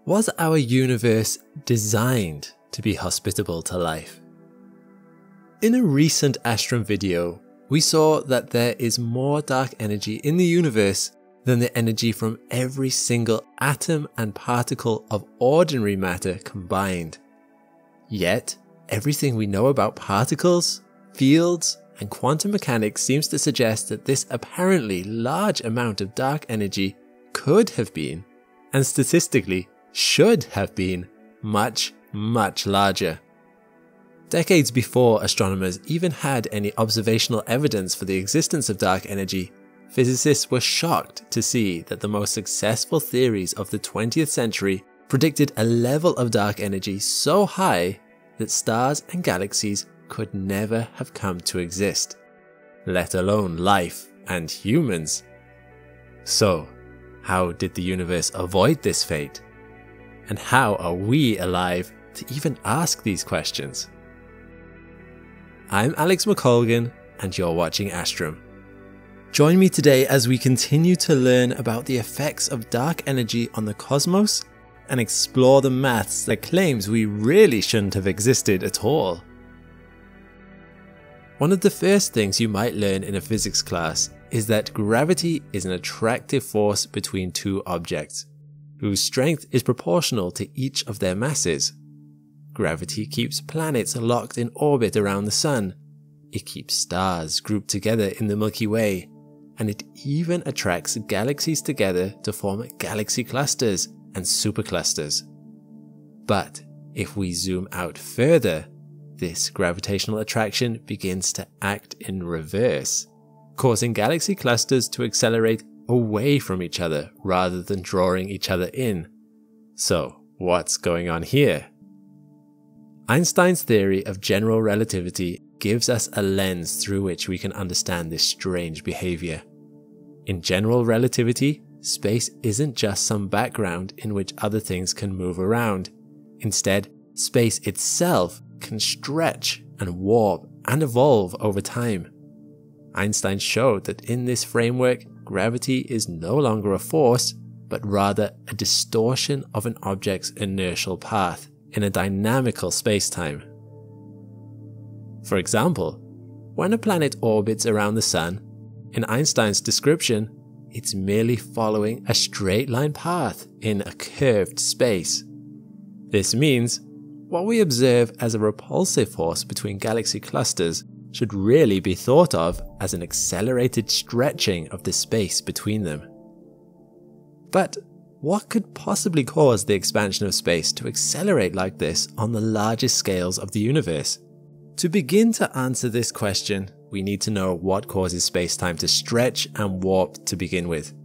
Was our universe designed to be hospitable to life? In a recent Astrum video, we saw that there is more dark energy in the universe than the energy from every single atom and particle of ordinary matter combined. Yet, everything we know about particles, fields, and quantum mechanics seems to suggest that this apparently large amount of dark energy could have been, and statistically should have been, much, much larger. Decades before astronomers even had any observational evidence for the existence of dark energy, physicists were shocked to see that the most successful theories of the 20th century predicted a level of dark energy so high that stars and galaxies could never have come to exist, let alone life and humans. So, how did the universe avoid this fate? And how are we alive to even ask these questions? I'm Alex McColgan, and you're watching Astrum. Join me today as we continue to learn about the effects of dark energy on the cosmos and explore the maths that claims we really shouldn't have existed at all. One of the first things you might learn in a physics class is that gravity is an attractive force between two objects, whose strength is proportional to each of their masses. Gravity keeps planets locked in orbit around the Sun, it keeps stars grouped together in the Milky Way, and it even attracts galaxies together to form galaxy clusters and superclusters. But if we zoom out further, this gravitational attraction begins to act in reverse, causing galaxy clusters to accelerate away from each other rather than drawing each other in. So, what's going on here? Einstein's theory of general relativity gives us a lens through which we can understand this strange behavior. In general relativity, space isn't just some background in which other things can move around. Instead, space itself can stretch and warp and evolve over time. Einstein showed that in this framework, gravity is no longer a force, but rather a distortion of an object's inertial path in a dynamical spacetime. For example, when a planet orbits around the Sun, in Einstein's description, it's merely following a straight line path in a curved space. This means what we observe as a repulsive force between galaxy clusters should really be thought of as an accelerated stretching of the space between them. But what could possibly cause the expansion of space to accelerate like this on the largest scales of the universe? To begin to answer this question, we need to know what causes space-time to stretch and warp to begin with.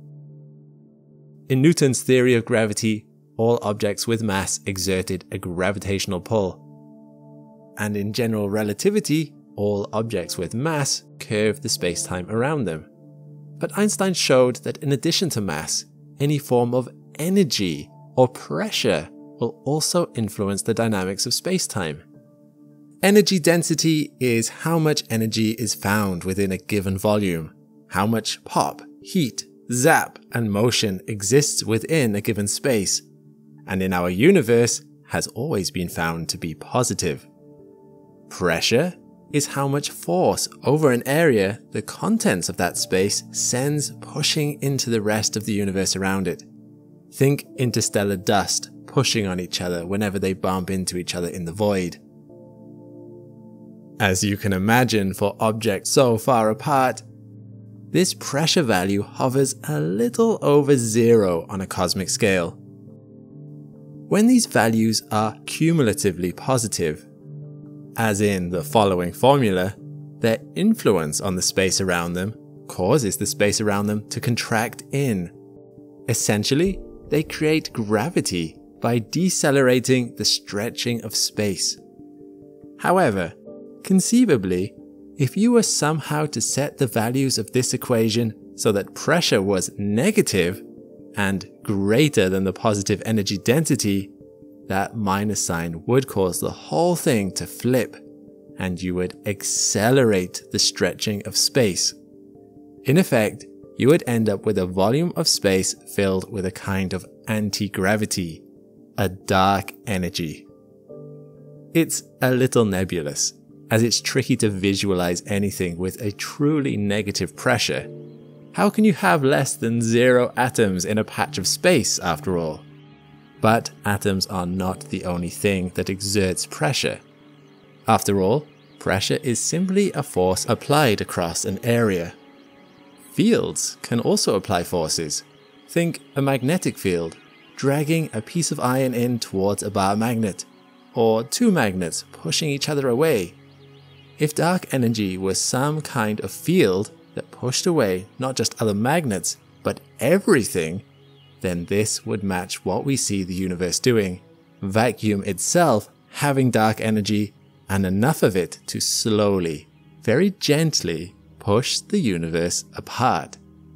In Newton's theory of gravity, all objects with mass exerted a gravitational pull. And in general relativity, all objects with mass curve the space-time around them. But Einstein showed that in addition to mass, any form of energy or pressure will also influence the dynamics of space-time. Energy density is how much energy is found within a given volume, how much pop, heat, zap, and motion exists within a given space, and in our universe has always been found to be positive. Pressure is how much force over an area the contents of that space sends pushing into the rest of the universe around it. Think interstellar dust pushing on each other whenever they bump into each other in the void. As you can imagine, for objects so far apart, this pressure value hovers a little over 0 on a cosmic scale. When these values are cumulatively positive, as in the following formula, their influence on the space around them causes the space around them to contract in. Essentially, they create gravity by decelerating the stretching of space. However, conceivably, if you were somehow to set the values of this equation so that pressure was negative and greater than the positive energy density, that minus sign would cause the whole thing to flip, and you would accelerate the stretching of space. In effect, you would end up with a volume of space filled with a kind of anti-gravity, a dark energy. It's a little nebulous, as it's tricky to visualize anything with a truly negative pressure. How can you have less than 0 atoms in a patch of space, after all? But atoms are not the only thing that exerts pressure. After all, pressure is simply a force applied across an area. Fields can also apply forces. Think a magnetic field, dragging a piece of iron in towards a bar magnet, or 2 magnets pushing each other away. If dark energy was some kind of field that pushed away not just other magnets, but everything, then this would match what we see the universe doing. Vacuum itself having dark energy and enough of it to slowly, very gently, push the universe apart.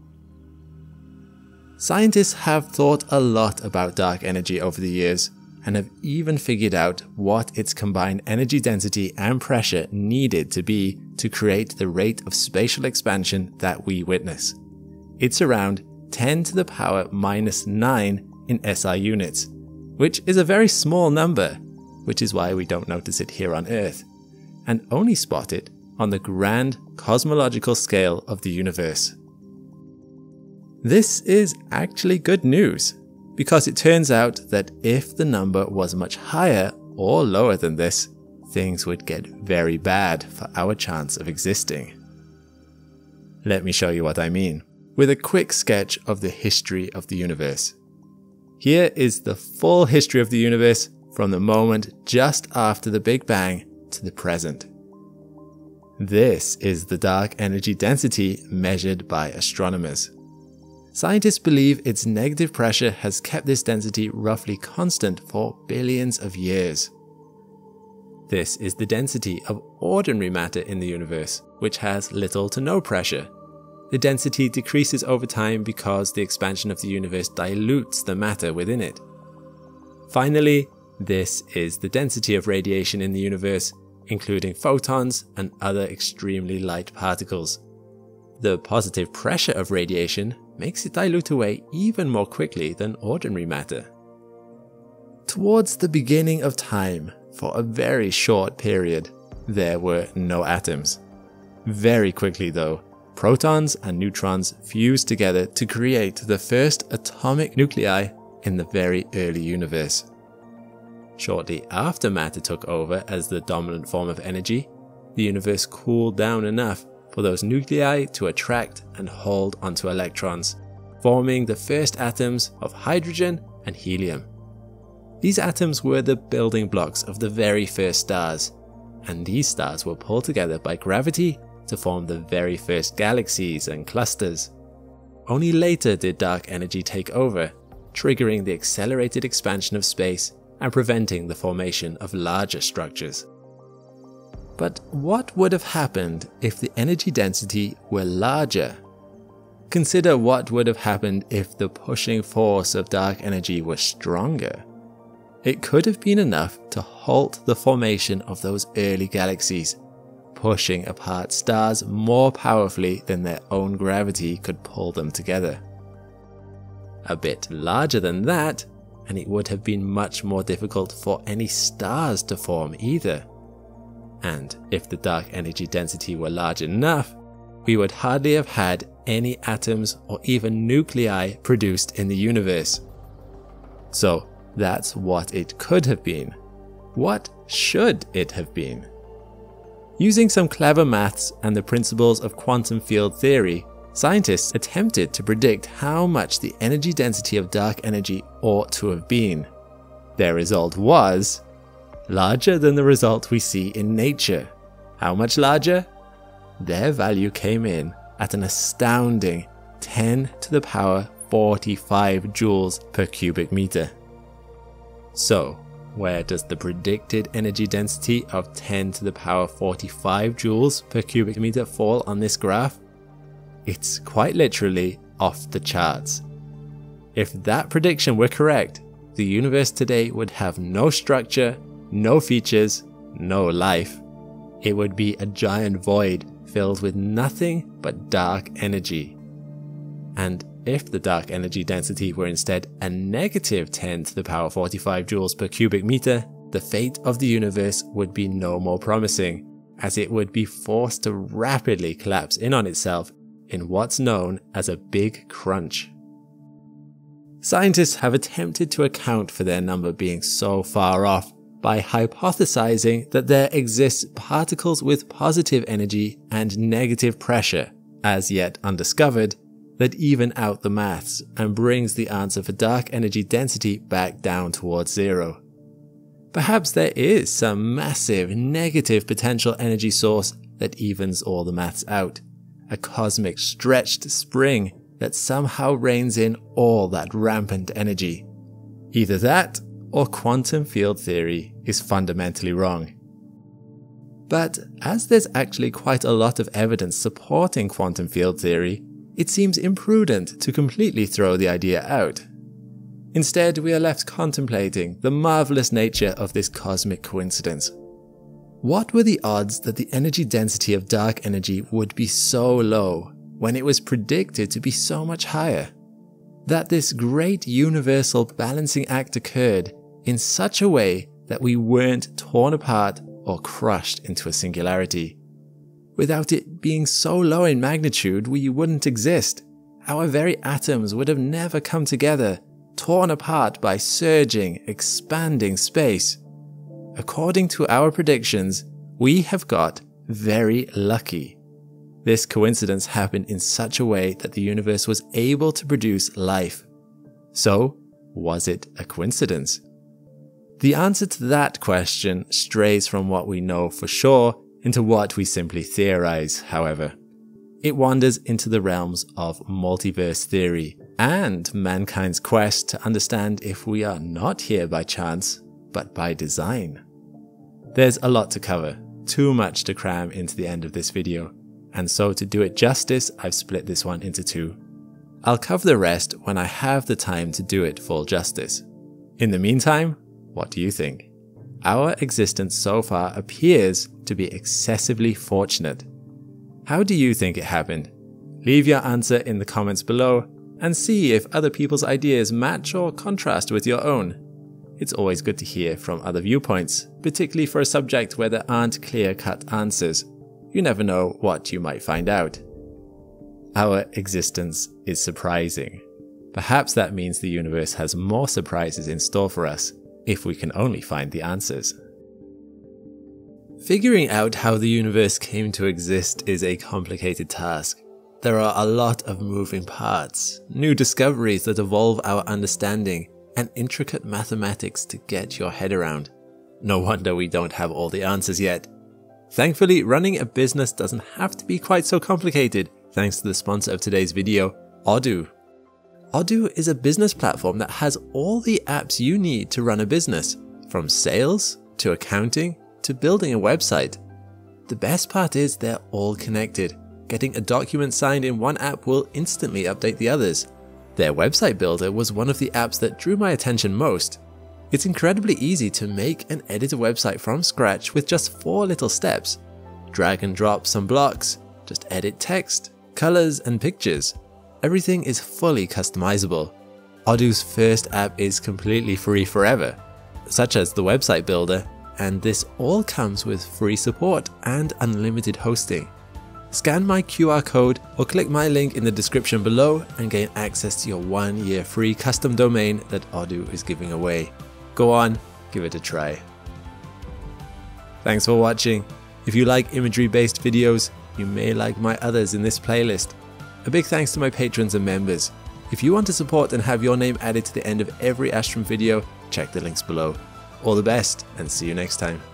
Scientists have thought a lot about dark energy over the years, and have even figured out what its combined energy density and pressure needed to be to create the rate of spatial expansion that we witness. It's around 10 to the power minus 9 in SI units, which is a very small number, which is why we don't notice it here on Earth, and only spot it on the grand cosmological scale of the universe. This is actually good news, because it turns out that if the number was much higher or lower than this, things would get very bad for our chance of existing. Let me show you what I mean, with a quick sketch of the history of the universe. Here is the full history of the universe from the moment just after the Big Bang to the present. This is the dark energy density measured by astronomers. Scientists believe its negative pressure has kept this density roughly constant for billions of years. This is the density of ordinary matter in the universe, which has little to no pressure. The density decreases over time because the expansion of the universe dilutes the matter within it. Finally, this is the density of radiation in the universe, including photons and other extremely light particles. The positive pressure of radiation makes it dilute away even more quickly than ordinary matter. Towards the beginning of time, for a very short period, there were no atoms. Very quickly though, protons and neutrons fused together to create the first atomic nuclei in the very early universe. Shortly after matter took over as the dominant form of energy, the universe cooled down enough for those nuclei to attract and hold onto electrons, forming the first atoms of hydrogen and helium. These atoms were the building blocks of the very first stars, and these stars were pulled together by gravity to form the very first galaxies and clusters. Only later did dark energy take over, triggering the accelerated expansion of space and preventing the formation of larger structures. But what would have happened if the energy density were larger? Consider what would have happened if the pushing force of dark energy was stronger. It could have been enough to halt the formation of those early galaxies, pushing apart stars more powerfully than their own gravity could pull them together. A bit larger than that, and it would have been much more difficult for any stars to form either. And if the dark energy density were large enough, we would hardly have had any atoms or even nuclei produced in the universe. So that's what it could have been. What should it have been? Using some clever maths and the principles of quantum field theory, scientists attempted to predict how much the energy density of dark energy ought to have been. Their result was larger than the result we see in nature. How much larger? Their value came in at an astounding 10 to the power 45 joules per cubic meter. So, where does the predicted energy density of 10 to the power 45 joules per cubic meter fall on this graph? It's quite literally off the charts. If that prediction were correct, the universe today would have no structure, no features, no life. It would be a giant void filled with nothing but dark energy. And if the dark energy density were instead a negative 10 to the power 45 joules per cubic meter, the fate of the universe would be no more promising, as it would be forced to rapidly collapse in on itself in what's known as a big crunch. Scientists have attempted to account for their number being so far off by hypothesizing that there exists particles with positive energy and negative pressure, as yet undiscovered, that even out the maths and brings the answer for dark energy density back down towards zero. Perhaps there is some massive negative potential energy source that evens all the maths out, a cosmic stretched spring that somehow reins in all that rampant energy. Either that, or quantum field theory is fundamentally wrong. But as there's actually quite a lot of evidence supporting quantum field theory, it seems imprudent to completely throw the idea out. Instead, we are left contemplating the marvelous nature of this cosmic coincidence. What were the odds that the energy density of dark energy would be so low when it was predicted to be so much higher? That this great universal balancing act occurred in such a way that we weren't torn apart or crushed into a singularity. Without it being so low in magnitude, we wouldn't exist. Our very atoms would have never come together, torn apart by surging, expanding space. According to our predictions, we have got very lucky. This coincidence happened in such a way that the universe was able to produce life. So, was it a coincidence? The answer to that question strays from what we know for sure into what we simply theorize, however. It wanders into the realms of multiverse theory and mankind's quest to understand if we are not here by chance, but by design. There's a lot to cover, too much to cram into the end of this video, and so to do it justice, I've split this one into two. I'll cover the rest when I have the time to do it full justice. In the meantime, what do you think? Our existence so far appears to be excessively fortunate. How do you think it happened? Leave your answer in the comments below and see if other people's ideas match or contrast with your own. It's always good to hear from other viewpoints, particularly for a subject where there aren't clear-cut answers. You never know what you might find out. Our existence is surprising. Perhaps that means the universe has more surprises in store for us, if we can only find the answers. Figuring out how the universe came to exist is a complicated task. There are a lot of moving parts, new discoveries that evolve our understanding, and intricate mathematics to get your head around. No wonder we don't have all the answers yet. Thankfully, running a business doesn't have to be quite so complicated, thanks to the sponsor of today's video, Odoo. Odoo is a business platform that has all the apps you need to run a business, from sales to accounting to building a website. The best part is they're all connected. Getting a document signed in one app will instantly update the others. Their website builder was one of the apps that drew my attention most. It's incredibly easy to make and edit a website from scratch with just 4 little steps. Drag and drop some blocks, just edit text, colors and pictures. Everything is fully customizable. Odoo's first app is completely free forever, such as the website builder, and this all comes with free support and unlimited hosting. Scan my QR code or click my link in the description below and gain access to your 1-year free custom domain that Odoo is giving away. Go on, give it a try. Thanks for watching. If you like imagery-based videos, you may like my others in this playlist. A big thanks to my patrons and members. If you want to support and have your name added to the end of every Astrum video, check the links below. All the best and see you next time.